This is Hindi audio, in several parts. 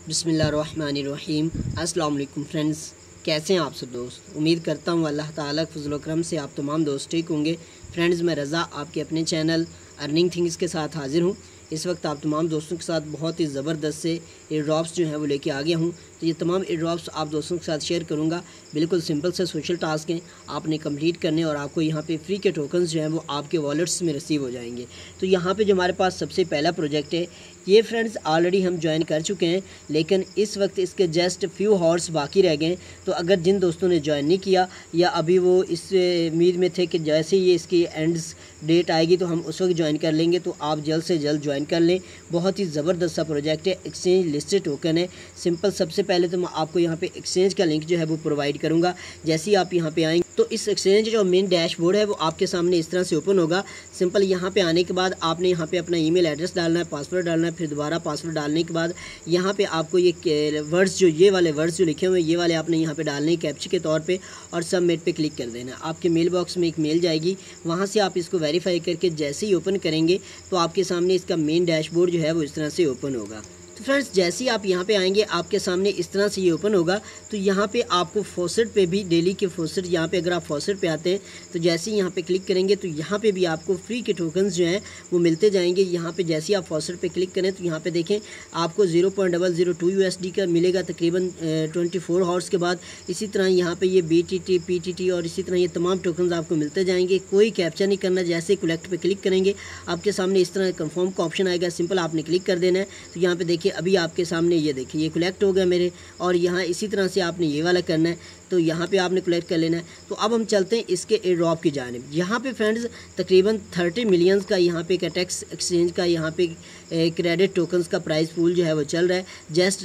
बिस्मिल्लाहिर्रहमानिर्रहीम। अस्सलाम वालेकुम फ्रेंड्स, कैसे हैं आप सब दोस्त। उम्मीद करता हूँ अल्लाह ताला के फज़ल व करम से आप तमाम दोस्त ठीक होंगे। फ्रेंड्स, मैं रज़ा आपके अपने चैनल अर्निंग थिंग्स के साथ हाज़िर हूँ। इस वक्त आप तमाम दोस्तों के साथ बहुत ही ज़बरदस्त से एयर ड्रॉप्स जो हैं वो लेके आ गया हूँ। तो ये तमाम एयर ड्रॉप्स आप दोस्तों के साथ शेयर करूँगा। बिल्कुल सिंपल से सोशल टास्क हैं, आपने कंप्लीट करने और आपको यहाँ पे फ्री के टोकन्स जो हैं वो आपके वॉलेट्स में रिसीव हो जाएंगे। तो यहाँ पे जो हमारे पास सबसे पहला प्रोजेक्ट है, ये फ्रेंड्स ऑलरेडी हम ज्वाइन कर चुके हैं, लेकिन इस वक्त इसके जस्ट फ्यू हॉर्स बाकी रह गए। तो अगर जिन दोस्तों ने ज्वाइन नहीं किया या अभी वो इस उम्मीद में थे कि जैसे ही इसकी एंड्स डेट आएगी तो हम उस वक्त ज्वाइन कर लेंगे, तो आप जल्द से जल्द ज्वाइन कर लें। बहुत ही ज़बरदस्त सा प्रोजेक्ट है, एक्सचेंज लिस्टेड टोकन है। सिंपल, सबसे पहले तो मैं आपको यहाँ पे एक्सचेंज का लिंक जो है वो प्रोवाइड करूँगा। जैसे ही आप यहाँ पे आएंगे तो इस एक्सचेंज जो मेन डैशबोर्ड है वो आपके सामने इस तरह से ओपन होगा। सिंपल, यहाँ पे आने के बाद आपने यहाँ पे अपना ईमेल एड्रेस डालना है, पासवर्ड डालना है, फिर दोबारा पासवर्ड डालने के बाद यहाँ पे आपको ये वर्ड्स ये वाले वर्ड्स जो लिखे हुए हैं ये वाले आपने यहाँ पे डालने हैं कैप्चा के तौर पे, और सबमिट पे क्लिक कर देना है। आपके मेल बॉक्स में एक मेल जाएगी, वहाँ से आप इसको वेरीफाई करके जैसे ही ओपन करेंगे तो आपके सामने इसका मेन डैशबोर्ड जो है वो इस तरह से ओपन होगा। तो फ्रेंड्स, जैसे ही आप यहाँ पे आएंगे आपके सामने इस तरह से ये ओपन होगा। तो यहाँ पे आपको फॉसेट पे भी डेली के फॉसेट, यहाँ पे अगर आप फॉसेट पे आते हैं तो जैसे ही यहाँ पे क्लिक करेंगे तो यहाँ पे भी आपको फ्री के टोकन्स जो हैं वो मिलते जाएंगे। यहाँ पे जैसे ही आप फॉसेट पे क्लिक करें तो यहाँ पे देखें आपको 0.002 USD का मिलेगा तकरीबन 24 हॉर्स के बाद। इसी तरह यहाँ पे ये BTT, PTT और इसी तरह ये तमाम टोकन्स आपको मिलते जाएंगे। कोई कैप्चा नहीं करना, जैसे कलेक्ट पे क्लिक करेंगे आपके सामने इस तरह कन्फर्म का ऑप्शन आएगा। सिंपल आपने क्लिक कर देना है। तो यहाँ पे देखिए अभी आपके सामने ये देखिए ये कलेक्ट हो गया मेरे, और यहाँ इसी तरह से आपने ये वाला करना है, तो यहाँ पे आपने कलेक्ट कर लेना है। तो अब हम चलते हैं इसके एयर ड्रॉप की जानिब। यहाँ पे फ्रेंड्स तकरीबन 30 मिलियंस का यहाँ पे कैटेक्स एक्सचेंज का यहाँ पे क्रेडिट टोकन्स का प्राइस पूल जो है वो चल रहा है। जस्ट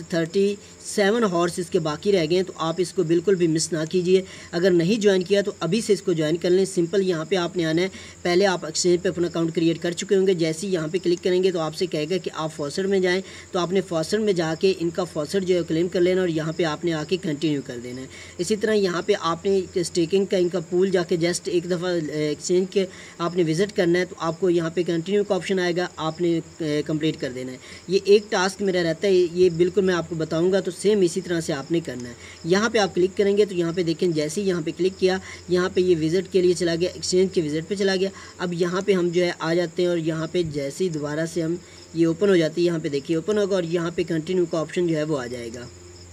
37 हॉर्स इसके बाकी रह गए हैं, तो आप इसको बिल्कुल भी मिस ना कीजिए। अगर नहीं ज्वाइन किया तो अभी से इसको ज्वाइन कर लें। सिंपल यहाँ पे आपने आना है, पहले आप एक्सचेंज पे अपना अकाउंट क्रिएट कर चुके होंगे। जैसे ही यहाँ पे क्लिक करेंगे तो आपसे कहेगा कि आप फॉसेट में जाएँ, तो आपने फॉसेट में जाके इनका फॉसेट जो है क्लेम कर लेना और यहाँ पर आपने आके कंटिन्यू कर देना है। इसी तरह यहाँ पे आपने स्टेकिंग का इनका पूल जाके जस्ट एक दफ़ा एक्सचेंज के आपने विज़िट करना है, तो आपको यहाँ पे कंटिन्यू का ऑप्शन आएगा, आपने कंप्लीट कर देना है। ये एक टास्क मेरा रहता है, ये बिल्कुल मैं आपको बताऊंगा, तो सेम इसी तरह से आपने करना है। यहाँ पे आप क्लिक करेंगे तो यहाँ पे देखें जैसे ही यहाँ पे क्लिक किया यहाँ पे ये विज़िट के लिए चला गया, एक्सचेंज के विज़िट पे चला गया। अब यहाँ पे हम जो है आ जाते हैं और यहाँ पे जैसे ही दोबारा से हम ये ओपन हो जाती है, यहाँ पे देखिए ओपन होगा और यहाँ पे कंटिन्यू का ऑप्शन जो है वो आ जाएगा।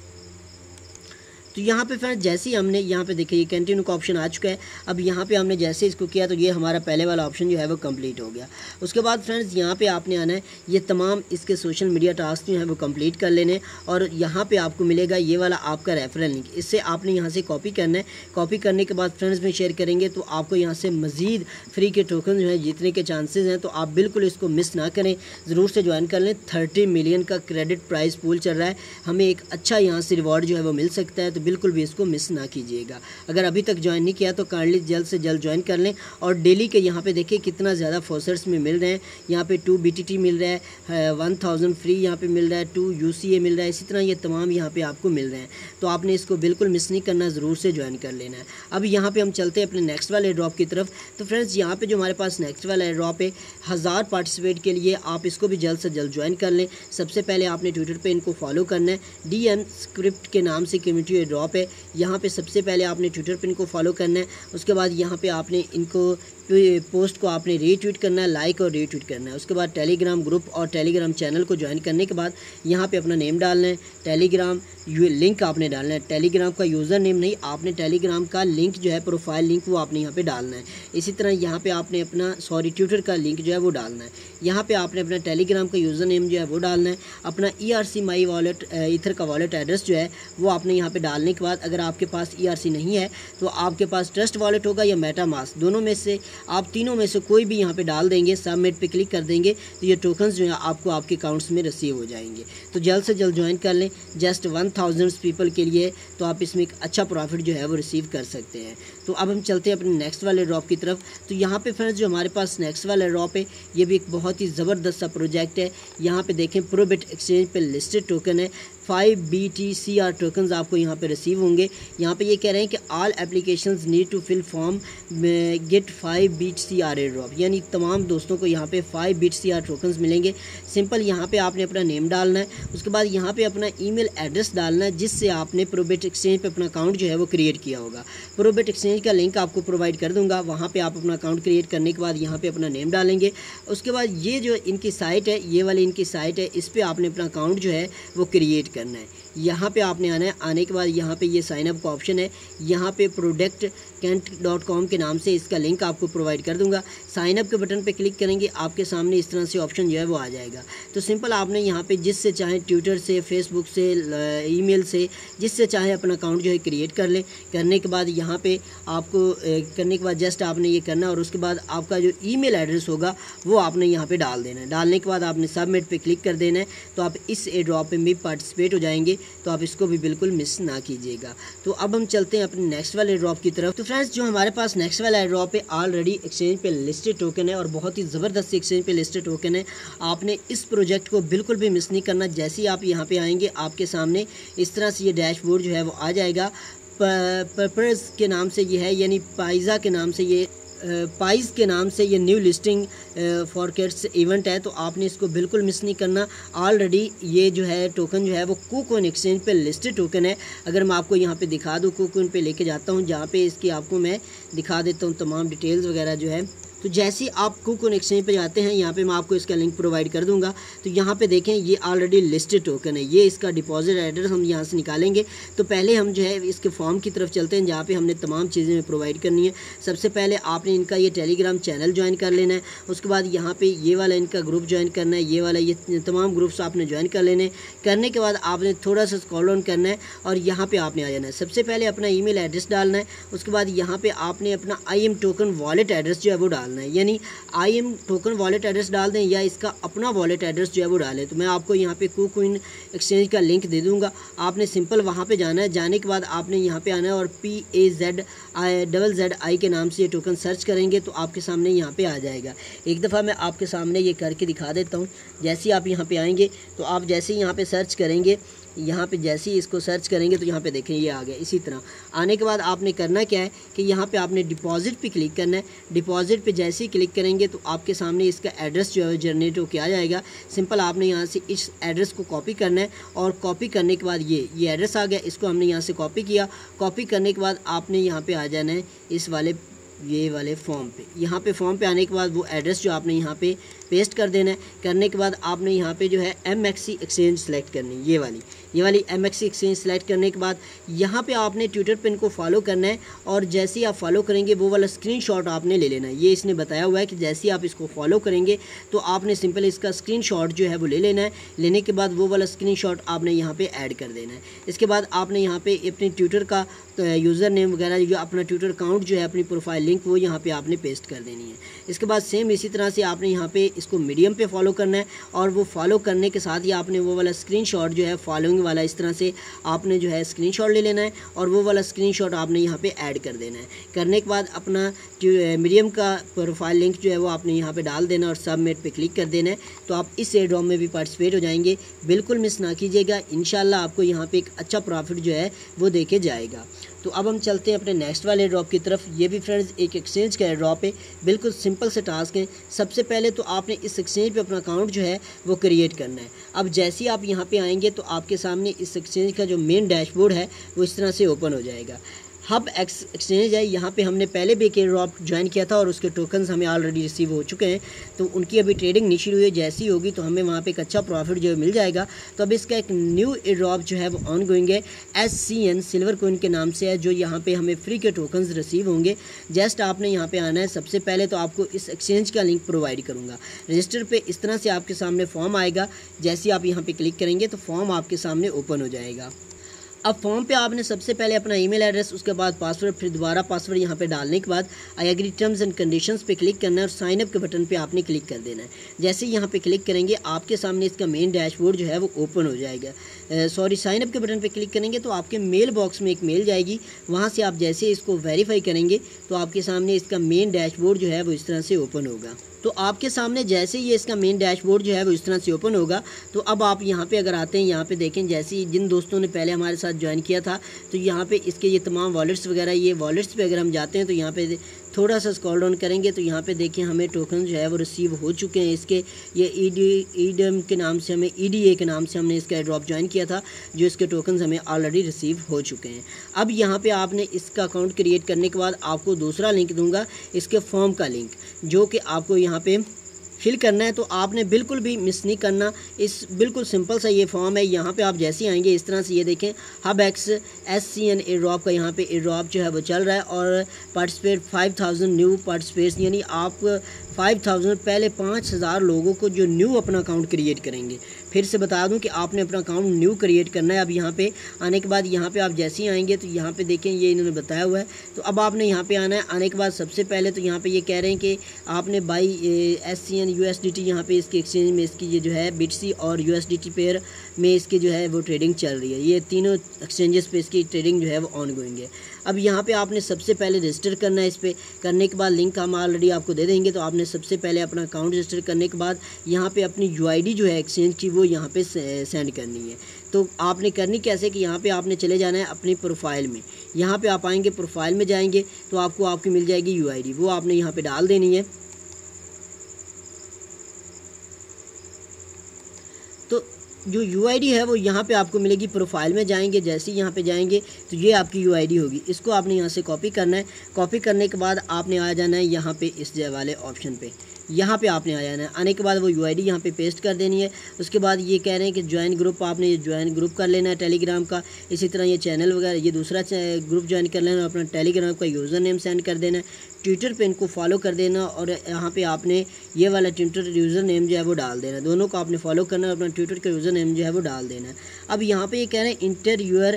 तो यहाँ पे फ्रेंड्स जैसे ही हमने यहाँ पे देखिए ये कंटिन्यू का ऑप्शन आ चुका है। अब यहाँ पे हमने जैसे इसको किया तो ये हमारा पहले वाला ऑप्शन जो है वो कंप्लीट हो गया। उसके बाद फ्रेंड्स यहाँ पे आपने आना है, ये तमाम इसके सोशल मीडिया टास्क जो है वो कंप्लीट कर लेने, और यहाँ पे आपको मिलेगा ये वाला आपका रेफरल लिंक। इससे आपने यहाँ से कॉपी करना है। कॉपी करने के बाद फ्रेंड्स में शेयर करेंगे तो आपको यहाँ से मज़ीद फ्री के टोकन जो है जीतने के चांसेस हैं। तो आप बिल्कुल इसको मिस ना करें, ज़रूर से ज्वाइन कर लें। 30 मिलियन का क्रेडिट प्राइस पूल चल रहा है, हमें एक अच्छा यहाँ से रिवॉर्ड जो है वो मिल सकता है। तो बिल्कुल भी इसको मिस ना कीजिएगा। अगर अभी तक ज्वाइन नहीं किया तो काइंडली जल्द से जल्द ज्वाइन कर लें। और डेली के यहाँ पे देखिए कितना ज़्यादा फॉसेट्स में मिल रहे हैं। यहाँ पे 2 BTT मिल रहा है, 1000 फ्री यहाँ पे मिल रहा है, 2 UCA मिल रहा है। इसी तरह ये तमाम यहाँ पे आपको मिल रहे हैं, तो आपने इसको बिल्कुल मिस नहीं करना, ज़रूर से ज्वाइन कर लेना है। अब यहाँ पर हम चलते हैं अपने नेक्स्ट वाले ड्रॉप की तरफ। तो फ्रेंड्स यहाँ पर जो हमारे पास नेक्स्ट वाला ड्रॉप है 1000 पार्टिसिपेट के लिए, आप इसको भी जल्द से जल्द ज्वाइन कर लें। सबसे पहले आपने ट्विटर पर इनको फॉलो करना है, DM स्क्रिप्ट के नाम से कम्युनिटी ड्रॉप है। यहाँ पे सबसे पहले आपने ट्विटर पे इनको फॉलो करना है। उसके बाद यहाँ पे आपने इनको पोस्ट को आपने रीट्वीट करना है, लाइक और रीट्वीट करना है। उसके बाद टेलीग्राम ग्रुप और टेलीग्राम चैनल को ज्वाइन करने के बाद यहाँ पे अपना नेम डालना है, टेलीग्राम लिंक आपने डालना है। टेलीग्राम का यूज़र नेम नहीं, आपने टेलीग्राम का लिंक जो है प्रोफाइल लिंक वो आपने यहाँ पे डालना है। इसी तरह यहाँ पे आपने अपना ट्विटर का लिंक जो है वो डालना है। यहाँ पे आपने अपना टेलीग्राम का यूज़र नेम जो है वो डालना है। अपना ERC माई वॉलेट ईथर का वॉलेट एड्रेस जो है वो आपने यहाँ पे डालने के बाद, अगर आपके पास ERC नहीं है तो आपके पास ट्रस्ट वॉलेट होगा या मेटामास्क, दोनों में से आप तीनों में से कोई भी यहाँ पे डाल देंगे, सबमिट पे क्लिक कर देंगे तो ये टोकन्स जो है आपको आपके अकाउंट्स में रिसीव हो जाएंगे। तो जल्द से जल्द ज्वाइन कर लें, जस्ट 1000 पीपल के लिए, तो आप इसमें एक अच्छा प्रॉफिट जो है वो रिसीव कर सकते हैं। तो अब हम चलते हैं अपने नेक्स्ट वाले ड्रॉप की तरफ। तो यहाँ पे फ्रेंड्स जो हमारे पास नेक्स्ट वाला ड्रॉप है ये भी एक बहुत ही ज़बरदस्त सा प्रोजेक्ट है। यहाँ पे देखें प्रोबिट एक्सचेंज पे लिस्टेड टोकन है, 5 BTCR टोकन्स आपको यहाँ पे रिसीव होंगे। यहाँ पे ये कह रहे हैं कि all applications need to fill form get 5 5 BTC airdrop, यानी तमाम दोस्तों को यहाँ पे 5 BTC टोकन्स मिलेंगे। सिंपल यहाँ पे आपने अपना नेम डालना है, उसके बाद यहाँ पे अपना ईमेल एड्रेस डालना है जिससे आपने प्रोबेट एक्सचेंज पे अपना अकाउंट जो है वो क्रिएट किया होगा। प्रोबेट एक्सचेंज का लिंक आपको प्रोवाइड कर दूंगा, वहाँ पे आप अपना अकाउंट क्रिएट करने के बाद यहाँ पे अपना नेम डालेंगे। उसके बाद ये जो इनकी साइट है, ये वाली इनकी साइट है, इस पर आपने अपना अकाउंट जो है वो क्रिएट करना है। यहाँ पे आपने आना है, आने के बाद यहाँ पे ये साइन अप का ऑप्शन है, यहाँ पे productkent.com के नाम से इसका लिंक आपको प्रोवाइड कर दूंगा। साइन अप के बटन पे क्लिक करेंगे, आपके सामने इस तरह से ऑप्शन जो है वो आ जाएगा। तो सिंपल आपने यहाँ पे जिससे चाहे ट्विटर से, फेसबुक से, ईमेल से, जिससे चाहे अपना अकाउंट जो है क्रिएट कर लें। करने के बाद यहाँ पे आपको करने के बाद जस्ट आपने ये करना और उसके बाद आपका जो ईमेल एड्रेस होगा वो आपने यहाँ पे डाल देना है। डालने के बाद आपने सबमिट पे क्लिक कर देना है, तो आप इस एयर ड्रॉप में भी पार्टिसिपेट हो जाएंगे। तो आप इसको भी बिल्कुल मिस ना कीजिएगा। तो अब हम चलते हैं अपने नेक्स्ट वाले एयर ड्रॉप की तरफ। तो फ्रेंड्स, जो हमारे पास नेक्स्ट वाला एयर ड्रॉप है, ऑलरेडी एक्सचेंज पे लिस्टेड टोकन है और बहुत ही ज़बरदस्त एक्सचेंज पे लिस्टेड टोकन है। आपने इस प्रोजेक्ट को बिल्कुल भी मिस नहीं करना। जैसे ही आप यहाँ पे आएंगे, आपके सामने इस तरह से ये डैशबोर्ड जो है वो आ जाएगा। पर्पस के नाम से ये है, यानी पाइज़ा के नाम से ये पाइस के नाम से ये न्यू लिस्टिंग फॉरकेट्स इवेंट है। तो आपने इसको बिल्कुल मिस नहीं करना। ऑलरेडी ये जो है टोकन जो है वो KuCoin एक्सचेंज पे लिस्टेड टोकन है। अगर मैं आपको यहाँ पे दिखा दूँ, KuCoin पे लेके जाता हूँ, जहाँ पे इसकी आपको मैं दिखा देता हूँ तमाम डिटेल्स वगैरह जो है। तो जैसे ही आप KuCoin एक्सचेंज पे जाते हैं, यहाँ पे मैं आपको इसका लिंक प्रोवाइड कर दूंगा। तो यहाँ पे देखें, ये ऑलरेडी लिस्टेड टोकन है। ये इसका डिपॉजिट एड्रेस हम यहाँ से निकालेंगे। तो पहले हम जो है इसके फॉर्म की तरफ चलते हैं, जहाँ पे हमने तमाम चीज़ें प्रोवाइड करनी है। सबसे पहले आपने इनका ये टेलीग्राम चैनल ज्वाइन कर लेना है। उसके बाद यहाँ पे ये वाला इनका ग्रुप ज्वाइन करना है, ये वाला, ये तमाम ग्रुप्स आपने ज्वाइन कर लेने। करने के बाद आपने थोड़ा सा स्क्रॉल डाउन करना है और यहाँ पर आपने आ जाना है। सबसे पहले अपना ईमेल एड्रेस डालना है। उसके बाद यहाँ पर आपने अपना IM टोकन वॉलेट एड्रेस जो है वो डालना है, यानी IM टोकन वॉलेट एड्रेस डाल दें या इसका अपना वॉलेट एड्रेस जो है वो डालें। तो मैं आपको यहाँ पे KuCoin एक्सचेंज का लिंक दे दूँगा। आपने सिंपल वहाँ पे जाना है। जाने के बाद आपने यहाँ पे आना है और PAZZI के नाम से ये टोकन सर्च करेंगे तो आपके सामने यहाँ पे आ जाएगा। एक दफ़ा मैं आपके सामने ये करके दिखा देता हूँ। जैसे ही आप यहाँ पे आएंगे, तो आप जैसे ही यहाँ पे सर्च करेंगे, यहाँ पे जैसे ही इसको सर्च करेंगे तो यहाँ पे देखें ये आ गया। इसी तरह आने के बाद आपने करना क्या है कि यहाँ पे आपने डिपॉजिट पे क्लिक करना है। डिपॉजिट पे जैसे ही क्लिक करेंगे तो आपके सामने इसका एड्रेस जो है जनरेट होकर आ जाएगा। सिंपल आपने यहाँ से इस एड्रेस को कॉपी करना है और कॉपी करने के बाद ये एड्रेस आ गया। इसको हमने यहाँ से कॉपी किया। कॉपी करने के बाद आपने यहाँ पर आ जाना है इस वाले फॉर्म पे। यहाँ पे फॉर्म पे आने के बाद वो एड्रेस जो आपने यहाँ पे पेस्ट कर देना है। करने के बाद आपने यहाँ पे जो है MXC एक्सचेंज सेलेक्ट करनी है, ये वाली MXC एक्सचेंज सेलेक्ट करने के बाद यहाँ पे आपने ट्विटर पे इनको फॉलो करना है और जैसे ही आप फॉलो करेंगे वो वाला स्क्रीनशॉट आपने ले लेना है। ये इसने बताया हुआ है कि जैसे ही आप इसको फॉलो करेंगे तो आपने सिंपल इसका स्क्रीनशॉट जो है वो ले लेना है। लेने के बाद वो वाला स्क्रीनशॉट आपने यहाँ पे ऐड कर देना है। इसके बाद आपने यहाँ पे अपने ट्विटर का यूज़र नेम वगैरह, जो अपना ट्विटर अकाउंट जो है, अपनी प्रोफाइल लिंक, वो यहाँ पे आपने पेस्ट कर देनी है। इसके बाद सेम इसी तरह से आपने यहाँ पे इसको मीडियम पे फॉलो करना है और वो फॉलो करने के साथ ही आपने वो वाला स्क्रीनशॉट जो है फॉलोइंग वाला, इस तरह से आपने जो है स्क्रीनशॉट ले लेना है और वो वाला स्क्रीनशॉट आपने यहाँ पे ऐड कर देना है। करने के बाद अपना मीडियम का प्रोफाइल लिंक जो है वो आपने यहाँ पे डाल देना और सबमिट पे क्लिक कर देना है। तो आप इस एयर ड्रॉप में भी पार्टिसिपेट हो जाएंगे। बिल्कुल मिस ना कीजिएगा। इंशाल्लाह आपको यहाँ पे एक अच्छा प्रॉफिट जो है वो देके जाएगा। तो अब हम चलते हैं अपने नेक्स्ट वाले एयर ड्रॉप की तरफ। ये भी फ्रेंड्स एक एक्सचेंज का एयर ड्रॉप है। बिल्कुल सिंपल से टास्क है। सबसे पहले तो आपने इस एक्सचेंज पे अपना अकाउंट जो है वो क्रिएट करना है। अब जैसे ही आप यहाँ पे आएंगे तो आपके सामने इस एक्सचेंज का जो मेन डैशबोर्ड है वो इस तरह से ओपन हो जाएगा। हब एक्सचेंज है, यहाँ पे हमने पहले भी एक एयर ड्रॉप ज्वाइन किया था और उसके टोकन्स हमें ऑलरेडी रिसीव हो चुके हैं। तो उनकी अभी ट्रेडिंग नहीं शुरू हुई है। जैसी होगी तो हमें वहाँ पे एक अच्छा प्रॉफिट जो मिल जाएगा। तो अब इसका एक न्यू एयर ड्रॉप जो है वो ऑन गोइंग है। SCN सिल्वर कॉइन के नाम से है, जो यहाँ पे हमें फ्री के टोकन्स रिसीव होंगे। जस्ट आपने यहाँ पे आना है। सबसे पहले तो आपको इस एक्सचेंज का लिंक प्रोवाइड करूँगा। रजिस्टर पे इस तरह से आपके सामने फॉर्म आएगा। जैसे ही आप यहाँ पे क्लिक करेंगे तो फॉर्म आपके सामने ओपन हो जाएगा। अब फॉर्म पे आपने सबसे पहले अपना ईमेल एड्रेस, उसके बाद पासवर्ड, फिर दोबारा पासवर्ड यहाँ पे डालने के बाद I agree terms and conditions पे क्लिक करना है और साइन अप के बटन पे आपने क्लिक कर देना है। जैसे ही यहाँ पे क्लिक करेंगे आपके सामने इसका मेन डैशबोर्ड जो है वो ओपन हो जाएगा। साइन अप के बटन पे क्लिक करेंगे तो आपके मेल बॉक्स में एक मेल जाएगी। वहाँ से आप जैसे इसको वेरीफाई करेंगे तो आपके सामने इसका मेन डैशबोर्ड जो है वो इस तरह से ओपन होगा। तो आपके सामने जैसे ही इसका मेन डैशबोर्ड जो है वो इस तरह से ओपन होगा। तो अब आप यहाँ पे अगर आते हैं, यहाँ पे देखें, जैसे ही जिन दोस्तों ने पहले हमारे साथ ज्वाइन किया था तो यहाँ पे इसके ये तमाम वॉलेट्स वगैरह, ये वॉलेट्स पे अगर हम जाते हैं तो यहाँ पे थोड़ा सा स्क्रॉल डाउन करेंगे तो यहाँ पे देखिए हमें टोकन जो है वो रिसीव हो चुके हैं। इसके ये ईडीएम के नाम से, हमें ईडीए के नाम से हमने इसका एयरड्रॉप ज्वाइन किया था, जो इसके टोकन्स हमें ऑलरेडी रिसीव हो चुके हैं। अब यहाँ पे आपने इसका अकाउंट क्रिएट करने के बाद आपको दूसरा लिंक दूंगा, इसके फॉर्म का लिंक, जो कि आपको यहाँ पे फिल करना है। तो आपने बिल्कुल भी मिस नहीं करना, इस बिल्कुल सिंपल सा ये फॉर्म है। यहाँ पे आप जैसे ही आएंगे इस तरह से ये देखें हब एक्स SCN एयरड्रॉप का यहाँ पे एयरड्रॉप जो है वो चल रहा है और पार्टिसिपेट 5000 न्यू पार्टिसिपेट्स, यानी आप 5000 पहले 5000 लोगों को जो न्यू अपना अकाउंट क्रिएट करेंगे। फिर से बता दूं कि आपने अपना अकाउंट न्यू क्रिएट करना है। अब यहाँ पे आने के बाद यहाँ पे आप जैसे ही आएंगे तो यहाँ पे देखें ये इन्होंने बताया हुआ है। तो अब आपने यहाँ पे आना है। आने के बाद सबसे पहले तो यहाँ पे ये कह रहे हैं कि आपने बाई SCN USDT, यहाँ पे इसके एक्सचेंज में इसकी ये जो है BTC और USDT पेयर में इसकी जो है वो ट्रेडिंग चल रही है। ये तीनों एक्सचेंजेस पे इसकी ट्रेडिंग जो है वो ऑन गोइंग है। अब यहाँ पे आपने सबसे पहले रजिस्टर करना है। इस पर करने के बाद लिंक हम ऑलरेडी आपको दे देंगे। तो आपने सबसे पहले अपना अकाउंट रजिस्टर करने के बाद यहाँ पे अपनी UID जो है एक्सचेंज की वो यहाँ पे सेंड करनी है। तो आपने करनी कैसे कि यहाँ पे आपने चले जाना है अपनी प्रोफाइल में। यहाँ पे आप आएंगे, प्रोफाइल में जाएंगे तो आपको आपकी मिल जाएगी UID, वो आपने यहाँ पे डाल देनी है। तो जो UID है वो यहाँ पे आपको मिलेगी। प्रोफाइल में जाएंगे, जैसे ही यहाँ पे जाएंगे तो ये आपकी UID होगी। इसको आपने यहाँ से कॉपी करना है। कॉपी करने के बाद आपने आ जाना है यहाँ पे इस वाले ऑप्शन पे, यहाँ पे आपने आ जाना है। आने के बाद वो UID यहाँ पे पेस्ट कर देनी है। उसके बाद ये कह रहे हैं कि ज्वाइन ग्रुप, आपने ये ज्वाइन ग्रुप कर लेना है टेलीग्राम का। इसी तरह ये चैनल वगैरह, ये दूसरा ग्रुप ज्वाइन कर लेना, अपना टेलीग्राम का यूज़र नेम सेंड कर देना है। ट्विटर पे इनको फॉलो कर देना और यहाँ पे आपने ये वाला ट्विटर यूज़र नेम जो है वो डाल देना। दोनों को आपने फॉलो करना है, अपना ट्विटर का यूज़र नेम जो है वो डाल देना है। अब यहाँ पे ये कह रहे हैं इंटर यूर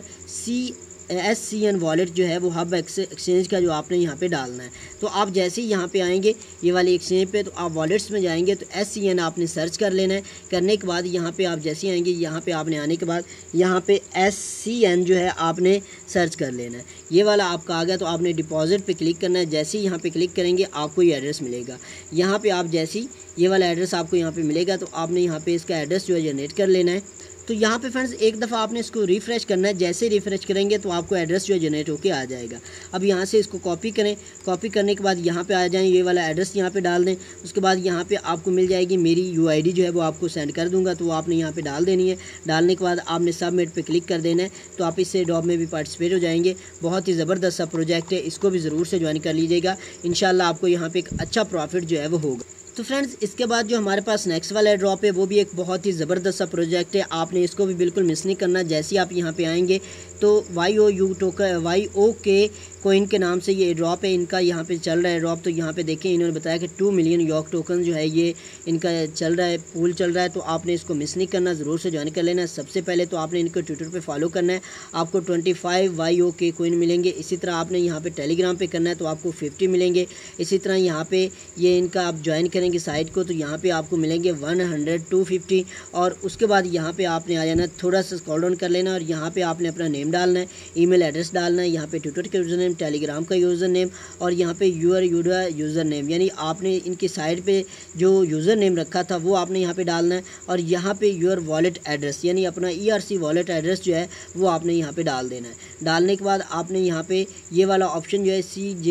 SCN वॉलेट जो है वो हब एक्सचेंज का जो आपने यहाँ पे डालना है। तो आप जैसे ही यहाँ पे आएंगे ये वाले एक्सचेंज पे, तो आप वॉलेट्स में जाएंगे तो SCN आपने सर्च कर लेना है। करने के बाद यहाँ पे आप जैसे ही आएंगे, यहाँ पे आपने आने के बाद यहाँ पे SCN जो है आपने सर्च कर लेना है। ये वाला आपका आ गया तो आपने डिपॉजिट पे क्लिक करना है। जैसे ही यहाँ पे क्लिक करेंगे आपको ये एड्रेस मिलेगा। यहाँ पे आप जैसे ही ये वाला एड्रेस आपको यहाँ पे मिलेगा तो आपने यहाँ पे इसका एड्रेस जो है जनरेट कर लेना है। तो यहाँ पे फ्रेंड्स एक दफ़ा आपने इसको रिफ़्रेश करना है। जैसे रिफ़्रेश करेंगे तो आपको एड्रेस जो है जनरेट होके आ जाएगा। अब यहाँ से इसको कॉपी करें। कॉपी करने के बाद यहाँ पे आ जाएं, ये वाला एड्रेस यहाँ पे डाल दें। उसके बाद यहाँ पे आपको मिल जाएगी मेरी UID जो है वो आपको सेंड कर दूँगा, तो वो आपने यहाँ पे डाल देनी है। डालने के बाद आपने सबमिट पे क्लिक कर देना है। तो आप इससे ड्रॉप में भी पार्टिसिपेट हो जाएंगे। बहुत ही ज़बरदस्त सा प्रोजेक्ट है, इसको भी ज़रूर से ज्वाइन कर लीजिएगा। इंशाल्लाह आपको यहाँ पर एक अच्छा प्रॉफिट जो है वो होगा। तो फ्रेंड्स इसके बाद जो हमारे पास नेक्स्ट वाला ड्रॉप है वो भी एक बहुत ही ज़बरदस्त सा प्रोजेक्ट है। आपने इसको भी बिल्कुल मिस नहीं करना। जैसे ही आप यहाँ पे आएंगे तो YOU टोकन YOK कोइन के नाम से ये ड्रॉप है इनका, यहाँ पे चल रहा है ड्रॉप। तो यहाँ पे देखें इन्होंने बताया कि 2 मिलियन YOK टोकन जो है ये इनका चल रहा है, पूल चल रहा है। तो आपने इसको मिस नहीं करना, ज़रूर से ज्वाइन कर लेना है। सबसे पहले तो आपने इनको ट्विटर पे फॉलो करना है, आपको 25 YOK कोइन मिलेंगे। इसी तरह आपने यहाँ पे टेलीग्राम पे करना है तो आपको 50 मिलेंगे। इसी तरह यहाँ पे ये इनका आप ज्वाइन करेंगे साइट को तो यहाँ पे आपको मिलेंगे 100 250। और उसके बाद यहाँ पे आपने आ जाना, थोड़ा सा स्क्रॉल डाउन कर लेना और यहाँ पे आपने अपना नेम डालना है, ईमेल एड्रेस डालना है, यहाँ पे ट्विटर का यूज़र नेम, टेलीग्राम का यूज़र नेम और यहाँ पे यूज़र नेम, यानी आपने इनकी साइट पे जो यूज़र नेम रखा था वो आपने यहाँ पे डालना है। और यहाँ पे योर वॉलेट एड्रेस, यानी अपना ERC वॉलेट एड्रेस जो है वो आपने यहाँ पे डाल देना है। डालने के बाद आपने यहाँ पे ये वाला ऑप्शन जो है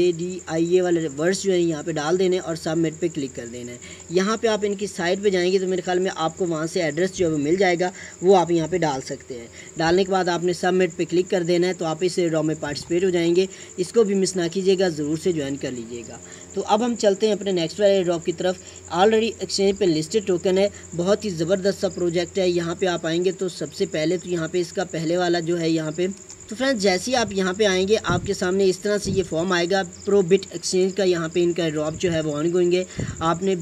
CJDI वाले वर्ड्स जो है यहाँ पे डाल देने और सबमिट पे क्लिक कर देना है। यहाँ पे आप इनकी साइट पे जाएंगे तो मेरे ख्याल में आपको वहाँ से एड्रेस जो है वो मिल जाएगा, वो आप यहाँ पे डाल सकते हैं। डालने के बाद आपने सबमिट पे क्लिक कर देना है तो आप इस ड्रॉ में पार्टिसिपेट हो जाएंगे। इसको भी मिस ना कीजिएगा, ज़रूर से ज्वाइन कर लीजिएगा। तो अब हम चलते हैं अपने नेक्स्ट वाले ड्रॉप की तरफ। ऑलरेडी एक्सचेंज पे लिस्टेड टोकन है, बहुत ही ज़बरदस्त सा प्रोजेक्ट है। यहाँ पे आप आएंगे तो सबसे पहले तो यहाँ पे इसका पहले वाला जो है यहाँ पे, तो फ्रेंड्स जैसे ही आप यहाँ पे आएंगे आपके सामने इस तरह से ये फॉर्म आएगा। प्रोबिट एक्सचेंज का यहाँ पे इनका ड्रॉप जो है वो ऑन गोइंग है। आपने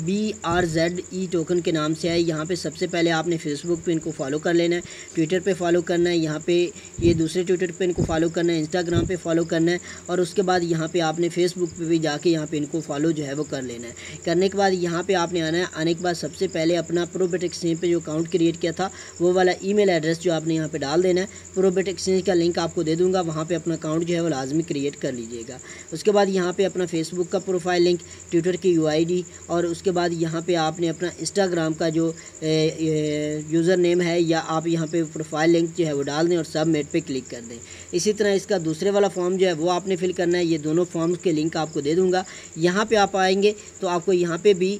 BRZE टोकन के नाम से है। यहाँ पे सबसे पहले आपने फेसबुक पे इनको फॉलो कर लेना है, ट्विटर पे फॉलो करना है, यहाँ पे ये दूसरे ट्विटर पे इनको फॉलो करना है, इंस्टाग्राम पे फॉलो करना है और उसके बाद यहाँ पे आपने फेसबुक पे भी जाके यहाँ पे इनको फॉलो जो है वो कर लेना है। करने के बाद यहाँ पे आपने आना है। आने के बाद सबसे पहले अपना प्रोबिट एक्सचेंज पे जो अकाउंट क्रिएट किया था वो वाला ईमेल एड्रेस जो आपने यहाँ पे डाल देना है। प्रोबिट एक्सचेंज का लिंक आपको दे दूंगा, वहाँ पे अपना अकाउंट जो है वो लाजमी क्रिएट कर लीजिएगा। उसके बाद यहाँ पे अपना फेसबुक का प्रोफाइल लिंक, ट्विटर की UID और उसके बाद यहाँ पे आपने अपना इंस्टाग्राम का जो यूज़र नेम है या आप यहाँ पे प्रोफाइल लिंक जो है वो डाल दें और सबमिट पे क्लिक क्लिक कर दें। इसी तरह इसका दूसरे वाला फॉर्म जो है वो आपने फिल करना है। ये दोनों फॉर्म्स के लिंक आपको दे दूँगा। यहाँ पे आप आएंगे तो आपको यहाँ पे भी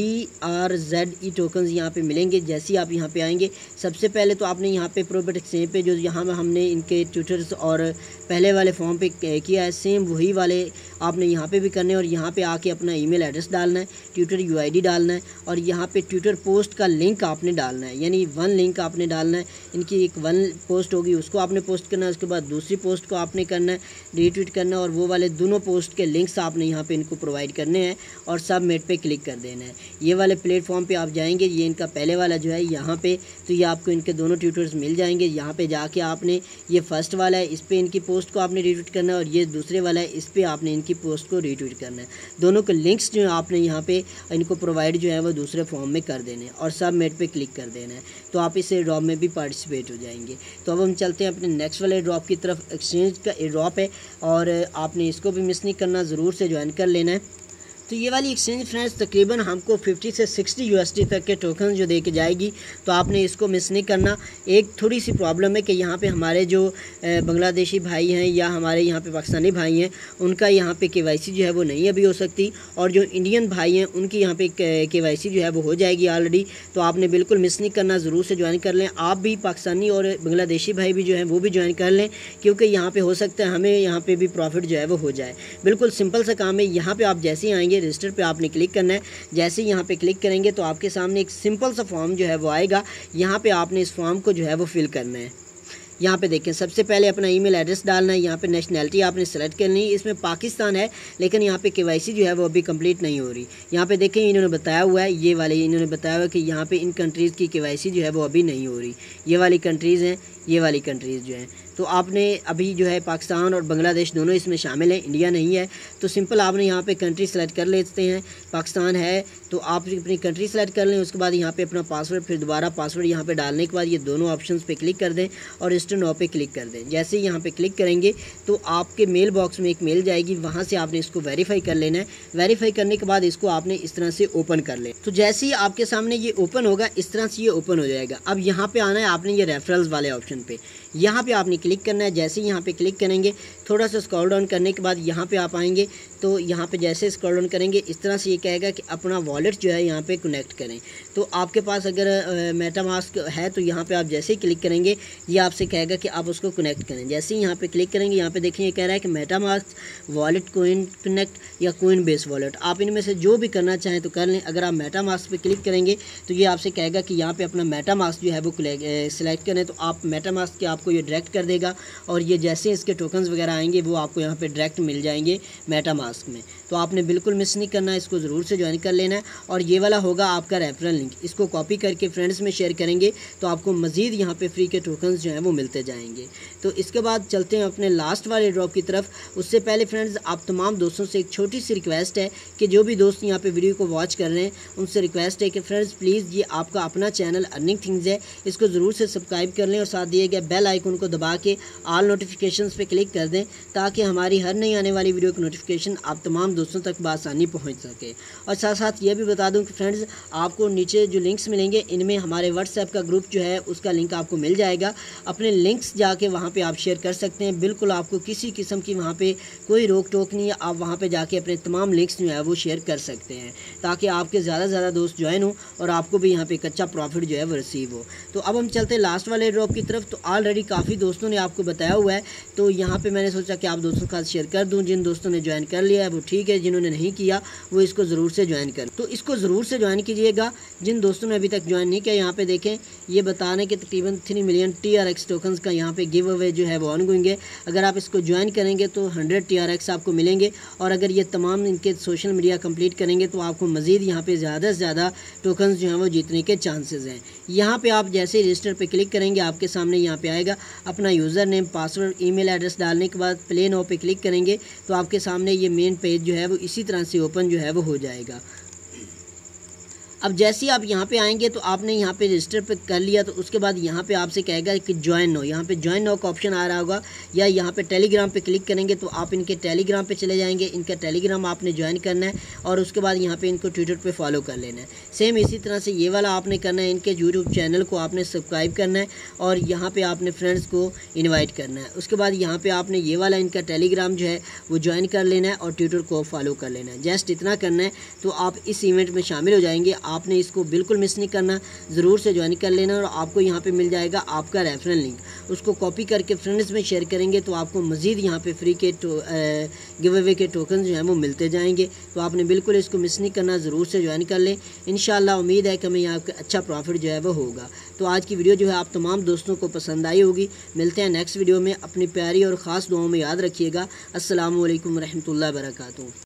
BRZE टोकन्स यहाँ पे मिलेंगे। जैसे ही आप यहाँ पे आएंगे, सबसे पहले तो आपने यहाँ पे प्रोबेट एक्सचेंज पे जो यहाँ में हमने इनके ट्विटर्स और पहले वाले फॉर्म पे किया है, सेम वही वाले आपने यहाँ पे भी करने हैं और यहाँ पे आके अपना ईमेल एड्रेस डालना है, ट्विटर UID डालना है और यहाँ पे ट्विटर पोस्ट का लिंक आपने डालना है। यानी वन लिंक आपने डालना है। इनकी एक वन पोस्ट होगी, उसको आपने पोस्ट करना है। उसके बाद दूसरी पोस्ट को आपने करना है, रीट्वीट करना है और वो वाले दोनों पोस्ट के लिंक्स आपने यहाँ पे इनको प्रोवाइड करने हैं और सबमिट पे क्लिक कर देना है। ये वाले प्लेटफॉर्म पे आप जाएंगे, ये इनका पहले वाला जो है यहाँ पे, तो ये आपको इनके दोनों ट्विटर्स मिल जाएंगे। यहाँ पे जाके आपने ये फर्स्ट वाला है, इस पर इनकी पोस्ट को आपने रीट्वीट करना है और ये दूसरे वाला है, इस पर आपने इनकी पोस्ट को रीट्वीट करना है। दोनों के लिंक्स जो आपने यहाँ पे इनको प्रोवाइड जो है वो दूसरे फॉर्म में कर देने और सबमिट पे क्लिक कर देना है, तो आप इस ड्रॉप में भी पार्टिसिपेट हो जाएंगे। तो अब हम चलते हैं अपने नेक्स्ट वाले ड्रॉप की तरफ। एक्सचेंज का ड्रॉप है और आपने इसको भी मिस नहीं करना, ज़रूर से ज्वाइन कर लेना है। तो ये वाली एक्सचेंज फ्रेंड्स तकरीबन हमको 50 से 60 USD तक के टोकन जो दे के जाएगी, तो आपने इसको मिस नहीं करना। एक थोड़ी सी प्रॉब्लम है कि यहाँ पे हमारे जो बांग्लादेशी भाई हैं या हमारे यहाँ पे पाकिस्तानी भाई हैं, उनका यहाँ पे KYC जो है वो नहीं अभी हो सकती और जो इंडियन भाई हैं उनकी यहाँ पे KYC जो है वो हो जाएगी ऑलरेडी। तो आपने बिल्कुल मिस नहीं करना, ज़रूर से ज्वाइन कर लें। आप भी पाकिस्तानी और बांग्लादेशी भाई भी जो हैं वो भी ज्वाइन कर लें, क्योंकि यहाँ पर हो सकता है हमें यहाँ पर भी प्रॉफिट जो है वो हो जाए। बिल्कुल सिंपल सा काम है। यहाँ पर आप जैसे ही आएँगे रजिस्टर पे आपने क्लिक करना है। जैसे ही यहाँ पे क्लिक करेंगे तो आपके सामने एक सिंपल सा फॉर्म जो है वो आएगा। यहाँ पे आपने इस फॉर्म को जो है वो फिल करना है। यहाँ पे देखें, सबसे पहले अपना ईमेल एड्रेस डालना है। यहाँ पे नेशनैलिटी आपने सेलेक्ट करनी है। इसमें पाकिस्तान है, लेकिन यहाँ पे KYC जो है वो अभी कंप्लीट नहीं हो रही। यहाँ पे देखें इन्होंने बताया हुआ है, ये वाले इन्होंने बताया हुआ है कि यहाँ पे इन कंट्रीज़ की KYC जो है वो अभी नहीं हो रही। ये वाली कंट्रीज़ हैं, ये वाली कंट्रीज़ जो हैं, तो आपने अभी जो है पाकिस्तान और बांग्लादेश दोनों इसमें शामिल हैं, इंडिया नहीं है। तो सिंपल आपने यहाँ पे कंट्री सेलेक्ट कर लेते हैं। पाकिस्तान है तो आप अपनी कंट्री सेलेक्ट कर लें। उसके बाद यहाँ पे अपना पासवर्ड, फिर दोबारा पासवर्ड यहाँ पे डालने के बाद ये दोनों ऑप्शंस पे क्लिक कर दें और रजिस्टर नाउ पे क्लिक कर दें। जैसे ही यहाँ पे क्लिक करेंगे तो आपके मेल बॉक्स में एक मेल जाएगी, वहाँ से आपने इसको वेरीफाई कर लेना है। वेरीफाई करने के बाद इसको आपने इस तरह से ओपन कर लें। तो जैसे ही आपके सामने ये ओपन होगा, इस तरह से ये ओपन हो जाएगा। अब यहाँ पे आना है आपने ये रेफरल्स वाले ऑप्शन पे, यहाँ पे आपने क्लिक करना है। जैसे ही यहाँ पे क्लिक करेंगे, थोड़ा सा स्क्रॉल डाउन करने के बाद यहाँ पे आप आएंगे तो यहाँ पे जैसे स्क्रॉल डाउन करेंगे इस तरह से ये कहेगा कि अपना वॉलेट जो है यहाँ पे कनेक्ट करें। तो आपके पास अगर मेटामास्क है तो यहाँ पे आप जैसे ही क्लिक करेंगे ये आपसे कहेगा कि आप उसको कनेक्ट करें। जैसे ही यहाँ पे क्लिक करेंगे, यहाँ पे देखें ये कह रहा है कि मेटामास्क, वॉलेट, कोइन कनेक्ट या कोइन बेस वॉलेट, आप इनमें से जो भी करना चाहें तो कर लें। अगर आप मेटामास्क पे क्लिक करेंगे तो ये आपसे कहेगा कि यहाँ पे अपना मेटामास्क जो है वो सिलेक्ट करें। तो आप मेटामास्क के आपको ये डायरेक्ट कर देगा और ये जैसे इसके टोकन्स वगैरह आएंगे वो आपको यहाँ पे डायरेक्ट मिल जाएंगे मेटामास्क में। तो आपने बिल्कुल मिस नहीं करना है, इसको ज़रूर से ज्वाइन कर लेना है। और ये वाला होगा आपका रेफरल लिंक, इसको कॉपी करके फ्रेंड्स में शेयर करेंगे तो आपको मज़ीद यहाँ पे फ्री के टोकन्स जो हैं वो मिलते जाएंगे। तो इसके बाद चलते हैं अपने लास्ट वाले ड्रॉप की तरफ। उससे पहले फ्रेंड्स आप तमाम दोस्तों से एक छोटी सी रिक्वेस्ट है कि जो भी दोस्त यहाँ पे वीडियो को वॉच कर रहे हैं उनसे रिक्वेस्ट है कि फ्रेंड्स प्लीज़ ये आपका अपना चैनल अर्निंग थिंग्स है, इसको ज़रूर से सब्सक्राइब कर लें और साथ दिए गए बेल आइकन को दबा के ऑल नोटिफिकेशंस पे क्लिक कर दें ताकि हमारी हर नई आने वाली वीडियो की नोटिफिकेशन आप तमाम दोस्तों तक बआसानी पहुंच सके। और साथ साथ ये भी बता दूं कि फ्रेंड्स आपको नीचे जो लिंक्स मिलेंगे इनमें हमारे व्हाट्सएप का ग्रुप जो है उसका लिंक आपको मिल जाएगा। अपने लिंक्स जाके वहाँ पे आप शेयर कर सकते हैं, बिल्कुल आपको किसी किस्म की वहाँ पे कोई रोक टोक नहीं है। आप वहाँ पे जाके अपने तमाम लिंक्स जो है वो शेयर कर सकते हैं ताकि आपके ज़्यादा से ज़्यादा दोस्त ज्वाइन हो और आपको भी यहाँ पे कच्चा प्रॉफिट जो है वो रिसीव हो। तो अब हम चलते हैं लास्ट वाले ड्रॉप की तरफ। तो ऑलरेडी काफ़ी दोस्तों ने आपको बताया हुआ है, तो यहाँ पे मैंने सोचा कि आप दोस्तों के साथ शेयर कर दूँ। जिन दोस्तों ने ज्वाइन कर लिया है वो ठीक है, जिन्होंने नहीं किया वो इसको ज़रूर से ज्वाइन कर, तो इसको ज़रूर से ज्वाइन कीजिएगा। जिन दोस्तों ने अभी तक ज्वाइन नहीं किया, यहाँ पे देखें ये बताने के तकरीबन 3 मिलियन TRX टोकन्स का यहाँ पे गिव अवे जो है वो ऑनगोइंग है। अगर आप इसको ज्वाइन करेंगे तो 100 TRX आपको मिलेंगे और अगर ये तमाम इनके सोशल मीडिया कंप्लीट करेंगे तो आपको मज़ीद यहाँ पे ज़्यादा से ज़्यादा टोकन्स जो हैं वो जीतने के चांसेस हैं। यहाँ पे आप जैसे ही रजिस्टर पे क्लिक करेंगे आपके सामने यहाँ पे आएगा अपना username, password, email address डालने के बाद प्ले नाउ पे क्लिक करेंगे तो आपके सामने ये मेन पेज जो है वो इसी तरह से ओपन जो है वो हो जाएगा। अब जैसे ही आप यहाँ पे आएंगे तो आपने यहाँ पे रजिस्टर पे कर लिया, तो उसके बाद यहाँ पे आपसे कहेगा कि ज्वाइन नो, यहाँ पे ज्वाइन नो का ऑप्शन आ रहा होगा, या यहाँ पे टेलीग्राम पे क्लिक करेंगे तो आप इनके टेलीग्राम पे चले जाएंगे। इनका टेलीग्राम आपने ज्वाइन करना है और उसके बाद यहाँ पे इनको ट्विटर पे फॉलो कर लेना है। सेम इसी तरह से ये वाला आपने करना है, इनके यूट्यूब चैनल को आपने सब्सक्राइब करना है और यहाँ पर आपने फ्रेंड्स को इन्वाइट करना है। उसके बाद यहाँ पर आपने ये वाला इनका टेलीग्राम जो है वो ज्वाइन कर लेना है और ट्विटर को फॉलो कर लेना है। जस्ट इतना करना है तो आप इस इवेंट में शामिल हो जाएंगे। आपने इसको बिल्कुल मिस नहीं करना, ज़रूर से ज्वाइन कर लेना। और आपको यहाँ पे मिल जाएगा आपका रेफरल लिंक, उसको कॉपी करके फ्रेंड्स में शेयर करेंगे तो आपको मज़ीद यहाँ पे फ्री के गिव अवे के टोकन जो हैं वो मिलते जाएंगे। तो आपने बिल्कुल इसको मिस नहीं करना, ज़रूर से ज्वाइन कर लें। इंशाल्लाह उम्मीद है कि हमें यहाँ का अच्छा प्रॉफिट जो है वो होगा। तो आज की वीडियो जो है आप तमाम दोस्तों को पसंद आई होगी। मिलते हैं नेक्स्ट वीडियो में। अपनी प्यारी और ख़ास दुआओं में याद रखिएगा। अस्सलामु अलैकुम रहमतुल्लाहि व बरकातुहू।